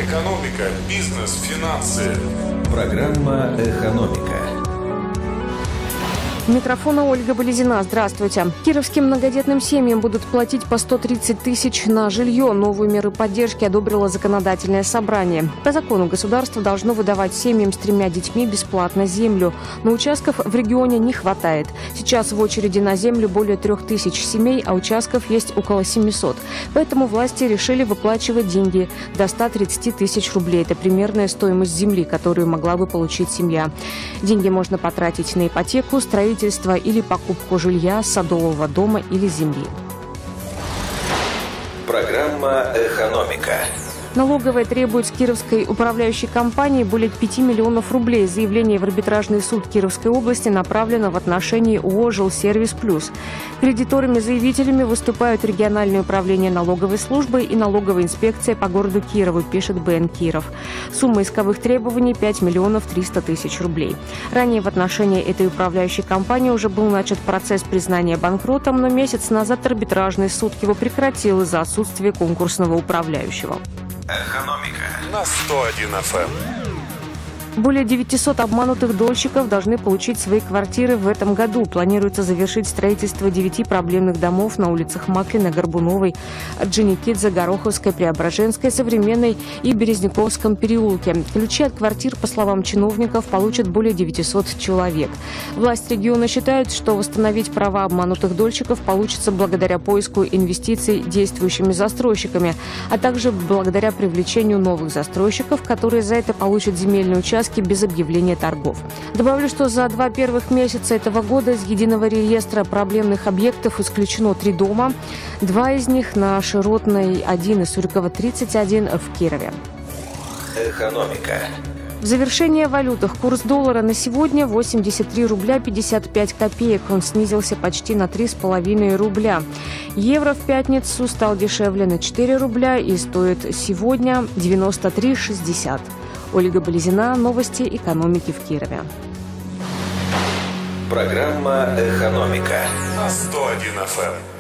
Экономика, бизнес, финансы. Программа «Экономика». У микрофона Ольга Болезина. Здравствуйте. Кировским многодетным семьям будут платить по 130 тысяч на жилье. Новые меры поддержки одобрило законодательное собрание. По закону государство должно выдавать семьям с 3 детьми бесплатно землю. Но участков в регионе не хватает. Сейчас в очереди на землю более 3000 семей, а участков есть около 700. Поэтому власти решили выплачивать деньги до 130 тысяч рублей. Это примерная стоимость земли, которую могла бы получить семья. Деньги можно потратить на ипотеку, строительство или покупку жилья, садового дома или земли. Программа «Экономика». Налоговая требует с Кировской управляющей компании более 5 миллионов рублей. Заявление в арбитражный суд Кировской области направлено в отношении ООО «Жилсервис Плюс». Кредиторами-заявителями выступают региональное управление налоговой службы и налоговая инспекция по городу Кирову, пишет БН Киров. Сумма исковых требований – 5 миллионов 300 тысяч рублей. Ранее в отношении этой управляющей компании уже был начат процесс признания банкротом, но месяц назад арбитражный суд его прекратил из-за отсутствия конкурсного управляющего. Экономика На 101 FM. Более 900 обманутых дольщиков должны получить свои квартиры в этом году. Планируется завершить строительство 9 проблемных домов на улицах Маклина, Горбуновой, Орджоникидзе, Гороховской, Преображенской, Современной и Березняковском переулке. Ключи от квартир, по словам чиновников, получат более 900 человек. Власть региона считает, что восстановить права обманутых дольщиков получится благодаря поиску инвестиций действующими застройщиками, а также благодаря привлечению новых застройщиков, которые за это получат земельные участки без объявления торгов. Добавлю, что за 2 первых месяца этого года из единого реестра проблемных объектов исключено 3 дома. 2 из них на Широтной 1 и Сурикова 31 в Кирове. «Экономика». В завершение о валютах. Курс доллара на сегодня 83 рубля 55 копеек. Он снизился почти на 3,5 рубля. Евро в пятницу стал дешевле на 4 рубля и стоит сегодня 93,60. Ольга Болезина. Новости экономики в Кирове. Программа «Экономика» На 101 FM.